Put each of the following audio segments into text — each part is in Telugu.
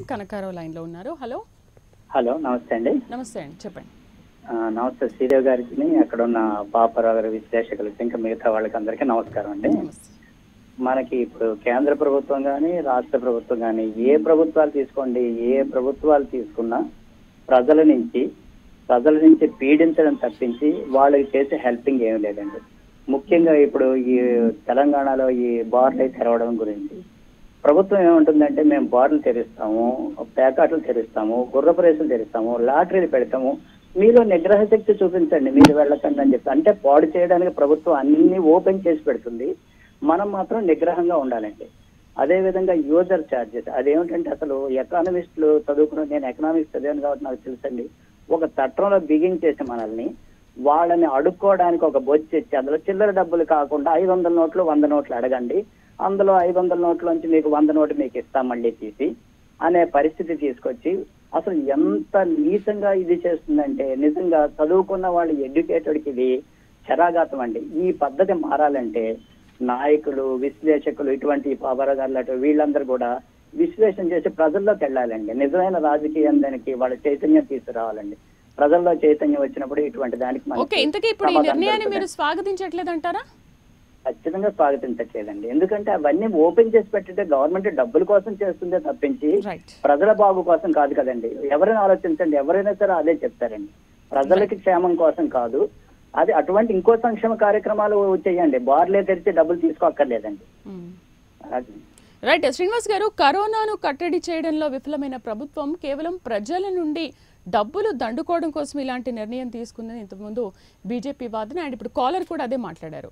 కనకారావు లైన్లో ఉన్నారు. హలో హలో, నమస్తే అండి. నమస్తే అండి, చెప్పండి. నమస్తే శ్రీదేవి గారికి, అక్కడ ఉన్న పాపరావు గారి విశ్లేషకులకి, ఇంకా మిగతా వాళ్ళకి అందరికీ నమస్కారం అండి. మనకి ఇప్పుడు కేంద్ర ప్రభుత్వం కానీ రాష్ట్ర ప్రభుత్వం కానీ ఏ ప్రభుత్వాలు తీసుకోండి, ఏ ప్రభుత్వాలు తీసుకున్నా ప్రజల నుంచి పీడించడం తప్పించి వాళ్ళకి చేసే హెల్పింగ్ ఏమీ లేదండి. ముఖ్యంగా ఇప్పుడు ఈ తెలంగాణలో ఈ బార్లు తెరవడం గురించి ప్రభుత్వం ఏముంటుందంటే, మేము బార్లు తెరుస్తాము, ప్యాకాట్లు తెరుస్తాము, గుర్రపు రేసులు తెరుస్తాము, లాటరీలు పెడతాము, మీలో నిగ్రహ శక్తి చూపించండి, మీరు వెళ్ళకండి అని చెప్పి. అంటే పాడు చేయడానికి ప్రభుత్వం అన్ని ఓపెన్ చేసి పెడుతుంది, మనం మాత్రం నిగ్రహంగా ఉండాలండి. అదేవిధంగా యూజర్ ఛార్జెస్, అదేమిటంటే అసలు ఎకానమిస్టులు చదువుకున్న, నేను ఎకనామిక్స్ చదివాను కాబట్టి నాకు తెలుసండి. ఒక చట్టంలో బిగించేసి మనల్ని వాళ్ళని అడుక్కోవడానికి ఒక బొచ్చి ఇచ్చి అందులో చిల్లర డబ్బులు కాకుండా 500 నోట్లు 100 నోట్లు అడగండి, అందులో 500 నోట్లోంచి మీకు 100 నోటు మీకు ఇస్తాం మళ్ళీ తీసి అనే పరిస్థితి తీసుకొచ్చి అసలు ఎంత నీచంగా ఇది చేస్తుందంటే, నిజంగా చదువుకున్న వాళ్ళు ఎడ్యుకేటెడ్కి ఇది చరాఘాతం అండి. ఈ పద్ధతి మారాలంటే నాయకులు, విశ్లేషకులు, ఇటువంటి పాపరాగారులు వీళ్ళందరూ కూడా విశ్లేషణ చేసి ప్రజల్లోకి వెళ్ళాలండి. నిజమైన రాజకీయం దానికి వాళ్ళ చైతన్యం తీసుకురావాలండి. ప్రజల్లో చైతన్యం వచ్చినప్పుడు ఇటువంటి దానికి మీరు స్వాగతించట్లేదంటారా? ఖచ్చితంగా స్వాగతించట్లేదండి. ఎందుకంటే అవన్నీ ఓపెన్ చేసి పెట్టితే గవర్నమెంట్ డబ్బుల కోసం చేస్తుందే తప్పించి ప్రజల బాగు కోసం కాదు కదండి. ఎవరైనా ఆలోచించండి, ఎవరైనా సరే అదే చెప్తారండి, ప్రజలకి క్షేమం కోసం కాదు. అది అటువంటి ఇంకో సంక్షేమ కార్యక్రమాలు చేయండి, బార్లే తెరిచి డబ్బులు తీసుకోక్కర్లేదండి. రైట్ శ్రీనివాస్ గారు, కరోనాను కట్టడి చేయడంలో విఫలమైన ప్రభుత్వం కేవలం ప్రజల నుండి డబ్బులు దండుకోవడం కోసం ఇలాంటి నిర్ణయం తీసుకుందని ఇంతకుముందు బీజేపీ వాదన, అండ్ ఇప్పుడు కాలర్ కూడా అదే మాట్లాడారు.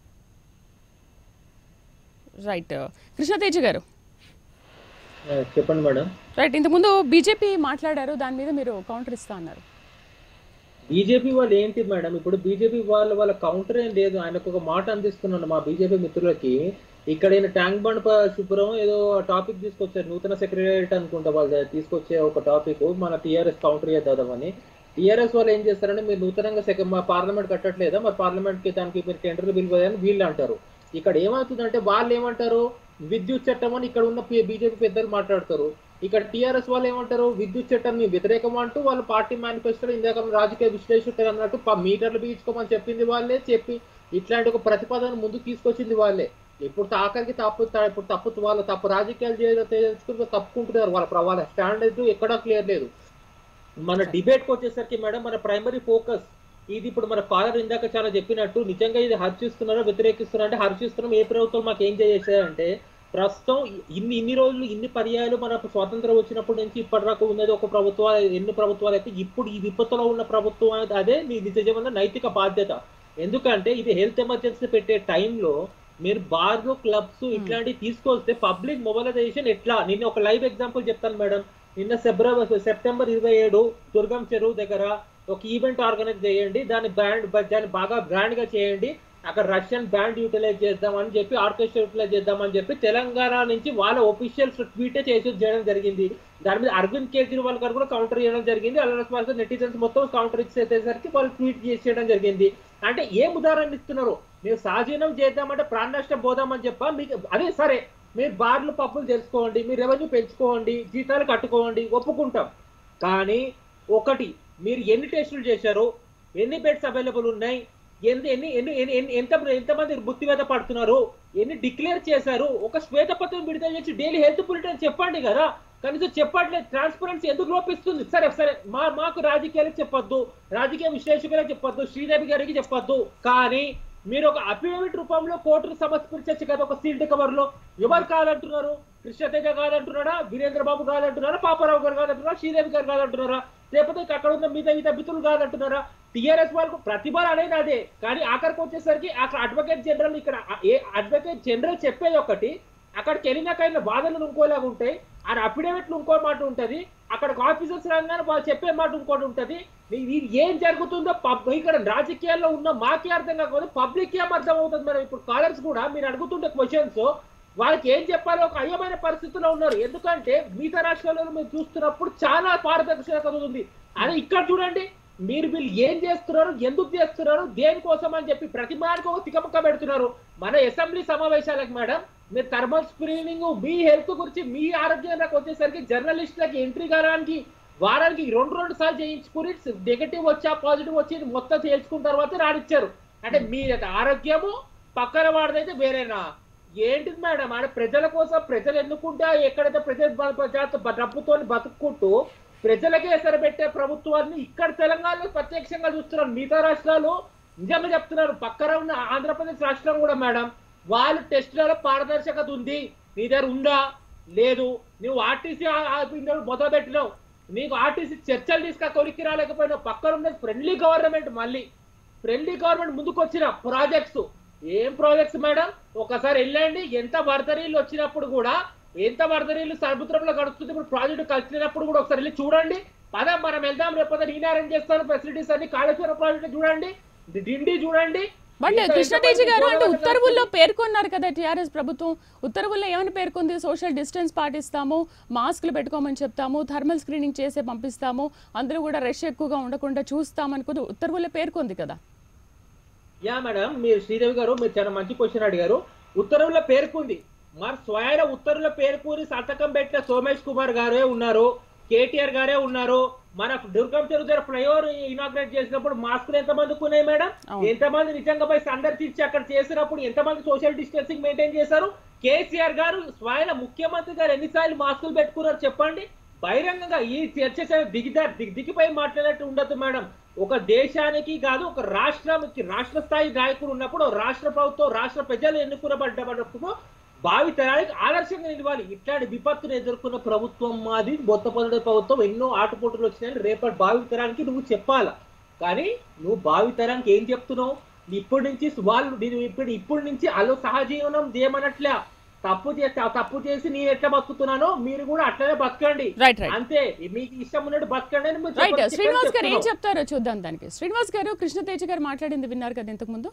రైట్ కృష్ణతేజ గారు చెప్పండి మేడం. రైట్, ఇంతకుముందు బీజేపీ మాట్లాడారు, దాని మీద మీరు కౌంటర్ ఇస్తా అన్నారు. బీజేపీ వాళ్ళు ఏంటి మేడం, ఇప్పుడు బీజేపీ వాళ్ళ కౌంటర్ ఏం లేదు. ఆయనకు ఒక మాట అందిస్తున్నాను మా బీజేపీ మిత్రులకి. ఇక్కడ ట్యాంక్ బండ్ శుభ్రం ఏదో టాపిక్ తీసుకొచ్చారు, నూతన సెక్రటరియట్ అనుకుంటా వాళ్ళు తీసుకొచ్చే ఒక టాపిక్, మన టీఆర్ఎస్ కౌంటర్ చేద్దామని. టీఆర్ఎస్ వాళ్ళు ఏం చేస్తారంటే, మీరు నూతనంగా మా పార్లమెంట్ కట్టట్లేదా, మరి పార్లమెంట్ కి దానికి మీరు టెండర్లు పిలువదని వీళ్ళు అంటారు. ఇక్కడ ఏమవుతుందంటే వాళ్ళు ఏమంటారు, విద్యుత్ చట్టం అని ఇక్కడ ఉన్న బీజేపీ పెద్దలు మాట్లాడతారు. ఇక్కడ టీఆర్ఎస్ వాళ్ళు ఏమంటారు, విద్యుత్ చట్టం వ్యతిరేకం అంటూ వాళ్ళ పార్టీ మేనిఫెస్టోలో ఇందాక రాజకీయ విశ్లేషకులు అన్నట్టు మీటర్లు బీచుకోమని చెప్పింది వాళ్ళే, చెప్పి ఇట్లాంటి ఒక ప్రతిపాదన ముందుకు తీసుకొచ్చింది వాళ్ళే. ఇప్పుడు ఆఖరికి వాళ్ళ తప్పు రాజకీయాలు చేసుకుంటూ తప్పుకుంటున్నారు. వాళ్ళ స్టాండ్ అయితే ఎక్కడా క్లియర్ లేదు. మన డిబేట్కి వచ్చేసరికి మేడం, మన ప్రైమరీ ఫోకస్ ఇది. ఇప్పుడు మన కాలర్ ఇందాక చాలా చెప్పినట్టు, నిజంగా ఇది హర్షిస్తున్నారో వ్యతిరేకిస్తున్నారో అంటే హర్షిస్తున్నాం. ఏ ప్రభుత్వం మాకు ఏం చేసేదంటే, ప్రస్తుతం ఇన్ని రోజులు ఇన్ని పర్యాయాలు మన స్వాతంత్రం వచ్చినప్పటి నుంచి ఇప్పటిదాకా ఉన్నది ఒక ప్రభుత్వాలు, ఎన్ని ప్రభుత్వాలు అయితే ఇప్పుడు ఈ విపత్తులో ఉన్న ప్రభుత్వం అనేది అదే నిజమైన నైతిక బాధ్యత. ఎందుకంటే ఇది హెల్త్ ఎమర్జెన్సీ పెట్టే టైంలో మీరు బార్లు, క్లబ్స్ ఇట్లాంటివి తీసుకొస్తే పబ్లిక్ మొబిలైజేషన్ ఎట్లా. నిన్న ఒక లైవ్ ఎగ్జాంపుల్ చెప్తాను మేడం. నిన్న సెప్టెంబర్ 27 దుర్గం చెరువు దగ్గర ఒక ఈవెంట్ ఆర్గనైజ్ చేయండి, దాన్ని బాగా బ్రాండ్ గా చేయండి, అక్కడ రష్యన్ బ్యాండ్ యూటిలైజ్ చేద్దామని చెప్పి, ఆర్కెస్ట్రా యూటిలైజ్ చేద్దామని చెప్పి తెలంగాణ నుంచి వాళ్ళ ఒఫీషియల్ ట్వీటే చేయడం జరిగింది. దాని మీద అరవింద్ కేజ్రీవాల్ గారు కూడా కౌంటర్ చేయడం జరిగింది. అలాగే నెటిజన్స్ మొత్తం కౌంటర్ ఇచ్చేసరికి వాళ్ళు ట్వీట్ చేయడం జరిగింది. అంటే ఏం ఉదాహరణ ఇస్తున్నారు, మీరు సహజీవనం చేద్దామంటే ప్రాణ నష్టం పోదామని చెప్పా మీకు. అదే సరే, మీరు బార్లు పప్పులు తెలుసుకోండి, మీరు రెవెన్యూ పెంచుకోండి, జీతాలు కట్టుకోండి, ఒప్పుకుంటాం. కానీ ఒకటి, మీరు ఎన్ని టెస్టులు చేశారు, ఎన్ని బెడ్స్ అవైలబుల్ ఉన్నాయి, ఎంతమంది మృత్యువేత పడుతున్నారు, ఎన్ని డిక్లేర్ చేశారు, ఒక శ్వేతపత్రం విడుదల చేసి డైలీ హెల్త్ బులెటిన్ చెప్పండి కదా. కనీసం చెప్పట్లేదు. ట్రాన్స్పరెన్సీ ఎందుకు లోపిస్తుంది? సరే మాకు రాజకీయాలకు చెప్పొద్దు, రాజకీయ విశ్లేషకులకు చెప్పొద్దు, శ్రీదేవి గారికి చెప్పొద్దు, కానీ మీరు ఒక అఫిడవిట్ రూపంలో కోర్టుకు సమర్పించచ్చు కదా. ఒక సీల్డ్ కవర్ లో ఎవరు కాదంటున్నారు? కృష్ణతేజ కాదంటున్నారా, వీరేంద్ర బాబు కాదంటున్నారా, పాపారావు గారు కాదంటున్నారా, శ్రీదేవి గారు కాదంటున్నారా, లేకపోతే అక్కడ ఉన్న మిగతా మిత్రులు కాదంటున్నారా? టీఆర్ఎస్ వాళ్ళకు ప్రతిభ అనేది అదే. కానీ ఆఖరికి వచ్చేసరికి అక్కడ అడ్వకేట్ జనరల్, ఇక్కడ అడ్వకేట్ జనరల్ చెప్పేది ఒకటి, అక్కడికి వెళ్ళినాకైనా వాదనలు ఇంకోలాగా ఉంటాయి, ఆ అఫిడవిట్లు ఇంకో మాట ఉంటుంది, అక్కడ ఆఫీసర్స్ రాగానే వాళ్ళు చెప్పే మాట ఇంకోటి ఉంటుంది. ఏం జరుగుతుందో ఇక్కడ రాజకీయాల్లో ఉన్న మాకే అర్థం కాకపోతే పబ్లిక్ ఏం అర్థం అవుతుంది మేడం. ఇప్పుడు కాలర్స్ కూడా మీరు అడుగుతుంటే క్వశ్చన్స్ వాళ్ళకి ఏం చెప్పాలో ఒక అయ్యమైన పరిస్థితిలో ఉన్నారు. ఎందుకంటే మిగతా రాష్ట్రాల్లో మీరు చూస్తున్నప్పుడు చాలా పారదర్శకత ఉంది. అదే ఇక్కడ చూడండి, మీరు వీళ్ళు ఏం చేస్తున్నారు, ఎందుకు చేస్తున్నారు, దేనికోసం అని చెప్పి ప్రతి మాటకు ఒక తికమక్క పెడుతున్నారు. మన అసెంబ్లీ సమావేశాలకు మేడం మీరు థర్మల్ స్క్రీనింగ్, మీ హెల్త్ గురించి, మీ ఆరోగ్యానికి వచ్చేసరికి జర్నలిస్టులకి ఎంట్రీ కావడానికి వారానికి 2 సార్లు చేయించుకుని నెగటివ్ వచ్చా పాజిటివ్ వచ్చి మొత్తం చేయించుకున్న తర్వాత రానిచ్చారు. అంటే మీ ఆరోగ్యము పక్కన వాడిదైతే వేరేనా? ఏంటిది మేడం? అంటే ప్రజల కోసం ప్రజలు ఎన్నుకుంటే ఎక్కడైతే ప్రజల డబ్బుతో బతుక్కుంటూ ప్రజలకే ఎసరబెట్టే ప్రభుత్వాన్ని ఇక్కడ తెలంగాణలో ప్రత్యక్షంగా చూస్తున్నారు. మిగతా రాష్ట్రాలు నిజంగా చెప్తున్నారు, పక్కన ఉన్న ఆంధ్రప్రదేశ్ రాష్ట్రం కూడా మేడం వాళ్ళు టెస్టులలో పారదర్శకత ఉంది, నీ దగ్గర ఉందా లేదు, నువ్వు ఆర్టీసీ మొదలు పెట్టినావు, నీకు ఆర్టీసీ చర్చలు తీసుక కొలిక్కి రాలేకపోయినావు, పక్కన ఉన్న ఫ్రెండ్లీ గవర్నమెంట్, మళ్ళీ ఫ్రెండ్లీ గవర్నమెంట్ ముందుకు వచ్చిన ప్రాజెక్ట్స్, ఏం ప్రాజెక్ట్స్ మేడం? ఒకసారి వెళ్ళండి, ఎంత వరదనీళ్ళు వచ్చినప్పుడు కూడా, ఎంత వరదనీళ్ళు సముద్రంలో గడుస్తుంది, ఇప్పుడు ప్రాజెక్టు కలిసినప్పుడు కూడా ఒకసారి వెళ్ళి చూడండి. మనం వెళ్దాం, లేకపోతే నేను అరేంజ్ చేస్తాను ఫెసిలిటీస్ అన్ని. కాళేశ్వరం ప్రాజెక్టు చూడండి, డిండి చూడండి. బట్ కృష్ణతేజ గారు, అంటే ఉత్తర్వుల్లో పేర్కొన్నారు కదా టీఆర్ఎస్ ప్రభుత్వం, ఉత్తర్వుల్లో ఏమని పేర్కొంది? సోషల్ డిస్టెన్స్ పాటిస్తాము, మాస్కులు పెట్టుకోమని చెప్తాము, థర్మల్ స్క్రీనింగ్ చేసే పంపిస్తాము, అందరూ కూడా రష్ ఎక్కువగా ఉండకుండా చూస్తామనుకుని ఉత్తర్వుల్లో పేర్కొంది కదా. యా మేడం, మీరు శ్రీదేవి గారు మీరు చాలా మంచి క్వశ్చన్ అడిగారు. ఉత్తర్వుల్లో పేర్కొంది, మరి స్వయం ఉత్తర్వుల్లో పేర్కొని సంతకం పెట్టిన సోమేష్ కుమార్ గారే ఉన్నారు, కేటీఆర్ గారే ఉన్నారు. మన దుర్గం చెరువు దగ్గర ఫ్లైఓవర్ ఇనాగ్రేట్ చేసినప్పుడు మాస్కులు ఎంతమందికి ఉన్నాయి మేడం? ఎంతమంది నిజంగా పోయి సందర్శించి అక్కడ చేసినప్పుడు ఎంతమంది సోషల్ డిస్టెన్సింగ్ మెయింటైన్ చేశారు? కేసీఆర్ గారు స్వయం ముఖ్యమంత్రి గారు ఎన్నిసార్లు మాస్కులు పెట్టుకున్నారు చెప్పండి? బహిరంగంగా ఈ చర్చ దిగిపోయి మాట్లాడేట్టు ఉండదు మేడం. ఒక దేశానికి కాదు, ఒక రాష్ట్రానికి రాష్ట్ర స్థాయి నాయకుడు ఉన్నప్పుడు రాష్ట్ర ప్రభుత్వం, రాష్ట్ర ప్రజలు ఎన్నుకున్నప్పుడు భావి తరానికి ఆదర్శంగా నిలవాలి. ఇట్లాంటి విపత్తును ఎదుర్కొన్న ప్రభుత్వం మాది, బొత్తపల్లి ప్రభుత్వం. ఎన్నో ఆటుపోటులు వచ్చినాయని రేపటి భావి తరానికి నువ్వు చెప్పాలా. కానీ నువ్వు భావి తరానికి ఏం చెప్తున్నావు? ఇప్పటి నుంచి వాళ్ళు ఇప్పటి నుంచి అలో సహజీవనం చేయమనట్లే. తప్పు చేసి నేను ఎట్లా బతుకుతున్నానో మీరు కూడా అట్లనే బతకండి, అంతే, మీకు ఇష్టం ఉన్నట్టు బతకండి అని. శ్రీనివాస్ గారు ఏం చెప్తారో చూద్దాం దానికి. శ్రీనివాస్ గారు, కృష్ణతేజ గారు మాట్లాడింది విన్నారు కదా ఇంతకు ముందు.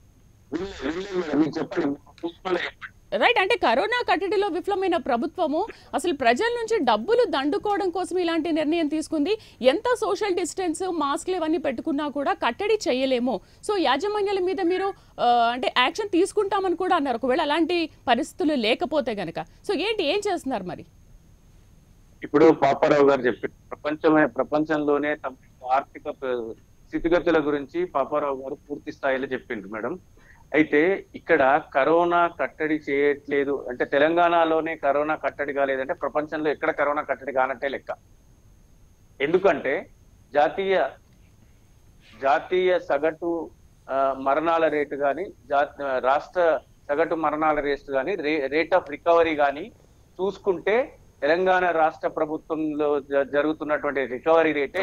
రైట్, అంటే కరోనా కట్టడిలో విఫలమైన ప్రభుత్వము అసలు ప్రజల నుంచి డబ్బులు దండుకోవడం కోసం ఇలాంటి నిర్ణయం తీసుకుంది. ఎంత సోషల్ డిస్టెన్స్, మాస్క్లు ఇవన్నీ పెట్టుకున్నా కూడా కట్టడి చేయలేము. సో యాజమాన్యాల మీద మీరు అంటే యాక్షన్ తీసుకుంటామని కూడా అన్నారు, ఒకవేళ అలాంటి పరిస్థితులు లేకపోతే గనక. సో ఏం చేస్తున్నారు మరి? ఇప్పుడు పాపారావు గారు చెప్పారు, ప్రపంచంలోనే ఆర్థిక స్థితిగతుల గురించి పాపారావు గారు పూర్తి స్థాయిలో చెప్పిండ్రు మేడం. అయితే ఇక్కడ కరోనా కట్టడి చేయట్లేదు అంటే తెలంగాణలోనే కరోనా కట్టడి కాలేదంటే ప్రపంచంలో ఎక్కడ కరోనా కట్టడి కానట్టే లెక్క. ఎందుకంటే జాతీయ సగటు మరణాల రేటు కానీ, రాష్ట్ర సగటు మరణాల రేటు కానీ, రేట్ ఆఫ్ రికవరీ కానీ చూసుకుంటే తెలంగాణ రాష్ట్ర ప్రభుత్వంలో జరుగుతున్నటువంటి రికవరీ రేటే.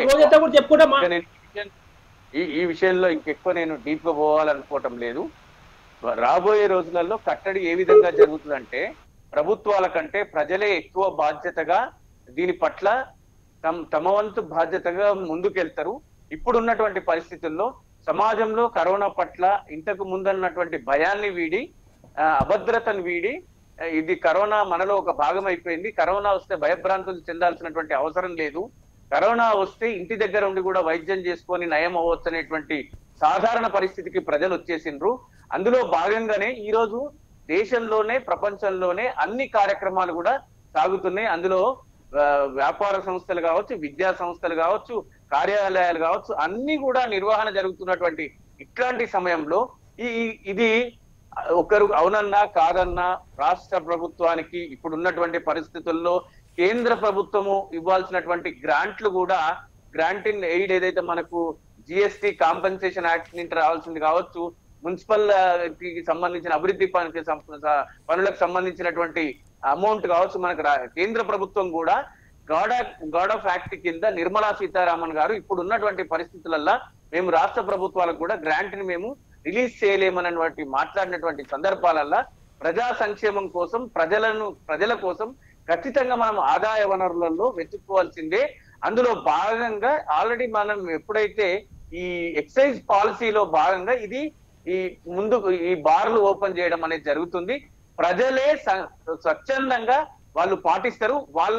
ఈ విషయంలో ఇంకెక్కువ నేను డీప్ గా పోవాలనుకోవటం లేదు. రాబోయే రోజులలో కట్టడి ఏ విధంగా జరుగుతుందంటే ప్రభుత్వాల కంటే ప్రజలే ఎక్కువ బాధ్యతగా దీని పట్ల తమ వంతు బాధ్యతగా ముందుకెళ్తారు. ఇప్పుడున్నటువంటి పరిస్థితుల్లో సమాజంలో కరోనా పట్ల ఇంతకు ముందన్నటువంటి భయాన్ని వీడి, అభద్రతను వీడి, ఇది కరోనా మనలో ఒక భాగం అయిపోయింది, కరోనా వస్తే భయభ్రాంతులు చెందాల్సినటువంటి అవసరం లేదు, కరోనా వస్తే ఇంటి దగ్గర ఉండి కూడా వైద్యం చేసుకొని నయం అవ్వచ్చు అనేటువంటి సాధారణ పరిస్థితికి ప్రజలు వచ్చేసిండ్రు. అందులో భాగంగానే ఈ రోజు దేశంలోనే ప్రపంచంలోనే అన్ని కార్యక్రమాలు కూడా సాగుతున్నాయి. అందులో వ్యాపార సంస్థలు కావచ్చు, విద్యా సంస్థలు కావచ్చు, కార్యాలయాలు కావచ్చు, అన్ని కూడా నిర్వహణ జరుగుతున్నటువంటి ఇట్లాంటి సమయంలో ఇది ఒకరు అవునన్నా కాదన్నా రాష్ట్ర ప్రభుత్వానికి ఇప్పుడున్నటువంటి పరిస్థితుల్లో కేంద్ర ప్రభుత్వము ఇవ్వాల్సినటువంటి గ్రాంట్లు కూడా, గ్రాంట్ ఇన్ ఎయిడ్ ఏదైతే మనకు జిఎస్టి కాంపెన్సేషన్ యాక్ట్ నుంచి రావాల్సింది కావచ్చు, మున్సిపల్ కి సంబంధించిన అభివృద్ధి పనులకు సంబంధించినటువంటి అమౌంట్ కావచ్చు, మనకు కేంద్ర ప్రభుత్వం కూడా గాడ్ ఆఫ్ యాక్ట్ కింద నిర్మలా సీతారామన్ గారు ఇప్పుడు ఉన్నటువంటి పరిస్థితులలో మేము రాష్ట్ర ప్రభుత్వాలకు కూడా గ్రాంట్ ని మేము రిలీజ్ చేయలేమన్నటువంటి మాట్లాడినటువంటి సందర్భాలలో ప్రజా సంక్షేమం కోసం, ప్రజల కోసం ఖచ్చితంగా మనం ఆదాయ వనరులలో వెతుక్కోవాల్సిందే. అందులో భాగంగా ఆల్రెడీ మనం ఎప్పుడైతే ఈ ఎక్సైజ్ పాలసీలో భాగంగా ఇది ఈ బార్లు ఓపెన్ చేయడం అనేది జరుగుతుంది. ప్రజలే స్వచ్ఛందంగా వాళ్ళు పాటిస్తారు.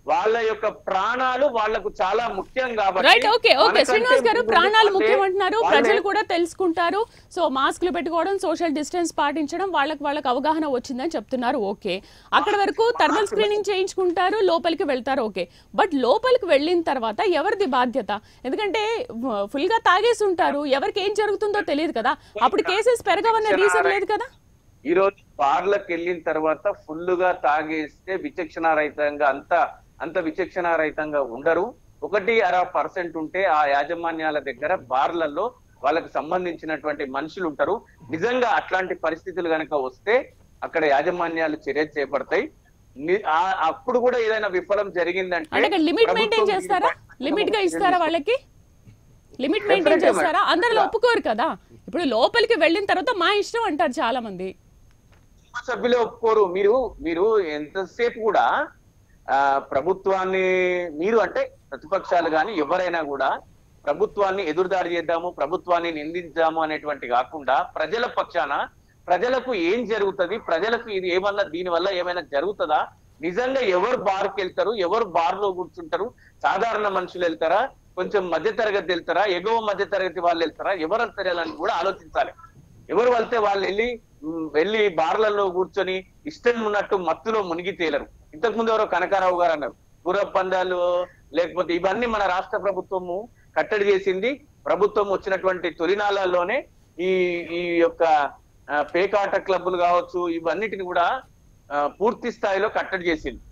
వాళ్ళ యొక్క ప్రాణాలు వాళ్లకు చాలా ముఖ్యం కాబట్టి రైట్. ఓకే ఓకే మనకంటే శ్రీనివాస్ గారు, ముందు ప్రాణాలు వాళ్ళే- ముఖ్యం అంటున్నారు, వాళ్ళే- ప్రజలు కూడా తెలుసుకుంటారు. సో మాస్కులు పెట్టుకోవడం, సోషల్ డిస్టెన్స్ పాటించడం వాళ్ళకి అవగాహన వచ్చిందని చెప్తున్నారు. ఓకే, అక్కడ వరకు థర్మల్ స్క్రీనింగ్ చేయించుకుంటారు, లోపలికి వెళ్తారు. ఓకే, బట్ లోపలికి వెళ్ళిన తర్వాత ఎవరిది బాధ్యత? ఎందుకంటే ఫుల్ గా తాగేసి ఉంటారు, ఎవరికి ఏం జరుగుతుందో తెలియదు కదా, అప్పుడు కేసెస్ పెరగవన్న రీజన్ లేదు కదా. ఈ రోజు బార్లకు వెళ్ళిన తర్వాత ఫుల్ గా తాగేస్తే విచక్షణారహితంగా అంత విచక్షణారహితంగా ఉండరు. 1-2% ఉంటే ఆ యాజమాన్యాల దగ్గర బార్లలో వాళ్ళకి సంబంధించినటువంటి మనుషులు ఉంటారు. నిజంగా అట్లాంటి పరిస్థితులు కనుక వస్తే అక్కడ యాజమాన్యాలు చర్య చేపడతాయి. అప్పుడు కూడా ఏదైనా విఫలం జరిగిందంటే అంటే లిమిట్ మెయింటైన్ చేస్తారా? లిమిట్ గా ఇస్తారా వాళ్ళకి? లిమిట్ మెయింటైన్ చేస్తారా? అందరిలో ఒప్పుకోరు కదా. ఇప్పుడు లోపలికి వెళ్ళిన తర్వాత మా ఇష్టం అంటారు చాలా మంది. సభ్యులే ఒప్పుకోరు. మీరు ఎంతసేపు కూడా ప్రభుత్వాన్ని మీరు అంటే ప్రతిపక్షాలు కానీ ఎవరైనా కూడా ప్రభుత్వాన్ని ఎదురుదాడి చేద్దాము, ప్రభుత్వాన్ని నిందించాము అనేటువంటి కాకుండా ప్రజల పక్షాన ప్రజలకు ఏం జరుగుతుంది, ప్రజలకు ఇది ఏమన్నా దీనివల్ల ఏమైనా జరుగుతుందా, నిజంగా ఎవరు బార్కి వెళ్తారు, ఎవరు బార్లో కూర్చుంటారు, సాధారణ మనుషులు వెళ్తారా, కొంచెం మధ్య తరగతి వెళ్తారా, ఎగువ మధ్య తరగతి వాళ్ళు వెళ్తారా, ఎవరు వెళ్తారని కూడా ఆలోచించాలి. ఎవరు వెళ్తే వాళ్ళు వెళ్ళి బార్లలో కూర్చొని ఇష్టం ఉన్నట్టు మత్తులో మునిగి తేలరు. ఇంతకు ముందు ఎవరో కనకారావు గారు అన్నారు, గుర్ర పందాలు లేకపోతే ఇవన్నీ మన రాష్ట్ర ప్రభుత్వము కట్టడి చేసింది. ప్రభుత్వం వచ్చినటువంటి తొలినాళ్లలోనే ఈ యొక్క పేకాట క్లబ్బులు కావచ్చు, ఇవన్నిటిని కూడా పూర్తి స్థాయిలో కట్టడి చేసింది.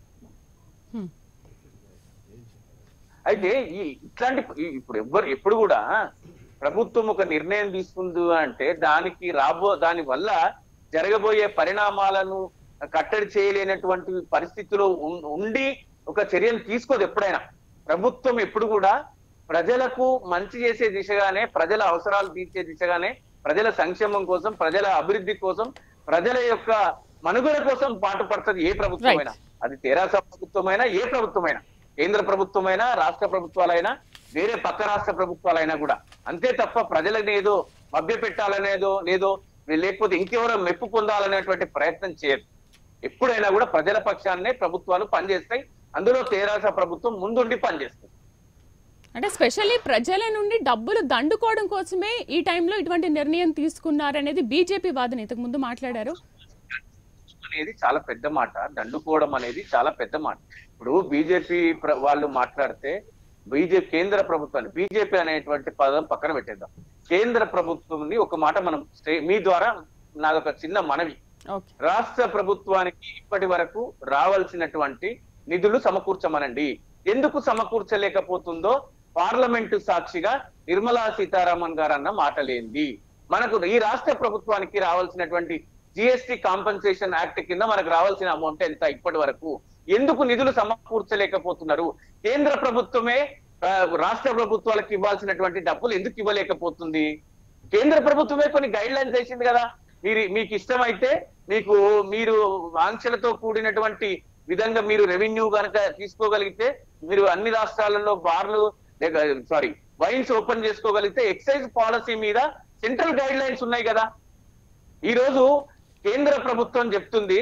అయితే ఇట్లాంటి ఇప్పుడు ఎప్పుడు కూడా ప్రభుత్వం ఒక నిర్ణయం తీసుకుంది అంటే దాని వల్ల జరగబోయే పరిణామాలను కట్టడి చేయలేనటువంటి పరిస్థితిలో ఉండి ఒక చర్యలు తీసుకోదు. ఎప్పుడైనా ప్రభుత్వం ఎప్పుడు కూడా ప్రజలకు మంచి చేసే దిశగానే, ప్రజల అవసరాలు తీర్చే దిశగానే, ప్రజల సంక్షేమం కోసం, ప్రజల అభివృద్ధి కోసం, ప్రజల యొక్క మనుగడ కోసం పాటుపడుతుంది ఏ ప్రభుత్వమైనా. అది తెరాస ప్రభుత్వమైనా, ఏ ప్రభుత్వమైనా, కేంద్ర ప్రభుత్వమైనా, రాష్ట్ర ప్రభుత్వాలైనా, వేరే పక్క రాష్ట్ర ప్రభుత్వాలైనా కూడా అంతే తప్ప ప్రజలని ఏదో మభ్య పెట్టాలనేదో లేదో లేకపోతే ఇంకెవరో మెప్పు పొందాలనేటువంటి ప్రయత్నం చేయదు. ఎప్పుడైనా కూడా ప్రజల పక్షాన్నే ప్రభుత్వాలు పనిచేస్తాయి. అందులో తెరాస ప్రభుత్వం ముందుండి పనిచేస్తుంది. అంటే స్పెషల్లీ ప్రజల నుండి డబ్బులు దండుకోవడం కోసమే ఈ టైంలో ఇటువంటి నిర్ణయం తీసుకున్నారనేది బీజేపీ వాదన. ఇంతకు ముందు మాట్లాడారు. అనేది చాలా పెద్ద మాట, దండుకోవడం అనేది చాలా పెద్ద మాట. ఇప్పుడు బీజేపీ వాళ్ళు మాట్లాడితే కేంద్ర ప్రభుత్వాన్ని, బీజేపీ అనేటువంటి పదం పక్కన పెట్టేద్దాం. కేంద్ర ప్రభుత్వాన్ని ఒక మాట మనం మీ ద్వారా నాదొక చిన్న మనవి, రాష్ట్ర ప్రభుత్వానికి ఇప్పటి వరకు రావాల్సినటువంటి నిధులు సమకూర్చమనండి. ఎందుకు సమకూర్చలేకపోతుందో పార్లమెంటు సాక్షిగా నిర్మలా సీతారామన్ గారు అన్న మాటలేంది. మనకు ఈ రాష్ట్ర ప్రభుత్వానికి రావాల్సినటువంటి జిఎస్టి కాంపెన్సేషన్ యాక్ట్ కింద మనకు రావాల్సిన అమౌంట్ ఎంత? ఇప్పటి వరకు ఎందుకు నిధులు సమకూర్చలేకపోతున్నారు? కేంద్ర ప్రభుత్వమే రాష్ట్ర ప్రభుత్వాలకు ఇవ్వాల్సినటువంటి డబ్బులు ఎందుకు ఇవ్వలేకపోతుంది? కేంద్ర ప్రభుత్వమే కొన్ని గైడ్ లైన్స్ వేసింది కదా. మీకు ఇష్టమైతే మీరు ఆంక్షలతో కూడినటువంటి విధంగా మీరు రెవెన్యూ కనుక తీసుకోగలిగితే, మీరు అన్ని రాష్ట్రాలలో బార్లు వైన్స్ ఓపెన్ చేసుకోగలిగితే ఎక్సైజ్ పాలసీ మీద సెంట్రల్ గైడ్ లైన్స్ ఉన్నాయి కదా. ఈ రోజు కేంద్ర ప్రభుత్వం చెప్తుంది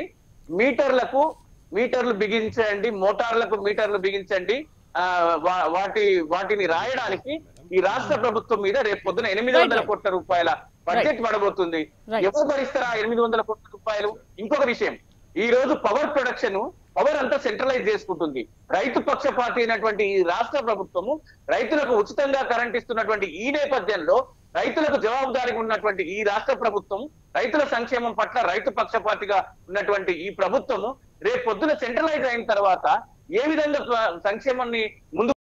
మీటర్లు బిగించండి, మోటార్లకు మీటర్లు బిగించండి, వాటిని రాయడానికి ఈ రాష్ట్ర ప్రభుత్వం మీద రేపు పొద్దున 800 కోట్ల రూపాయల బడ్జెట్ పడబోతుంది. ఎవరు భరిస్తారా 800 కోట్ల రూపాయలు? ఇంకొక విషయం, ఈ రోజు పవర్ అంతా సెంట్రలైజ్ చేసుకుంటుంది. రైతు పక్షపాతి అయినటువంటి ఈ రాష్ట్ర ప్రభుత్వము రైతులకు ఉచితంగా కరెంట్ ఇస్తున్నటువంటి ఈ నేపథ్యంలో రైతులకు జవాబుదారీగా ఉన్నటువంటి ఈ రాష్ట్ర ప్రభుత్వం, రైతుల సంక్షేమం పట్ల రైతు పక్షపాతిగా ఉన్నటువంటి ఈ ప్రభుత్వము రేపు పొద్దున సెంట్రలైజ్ అయిన తర్వాత ఏ విధంగా సంక్షేమాన్ని ముందు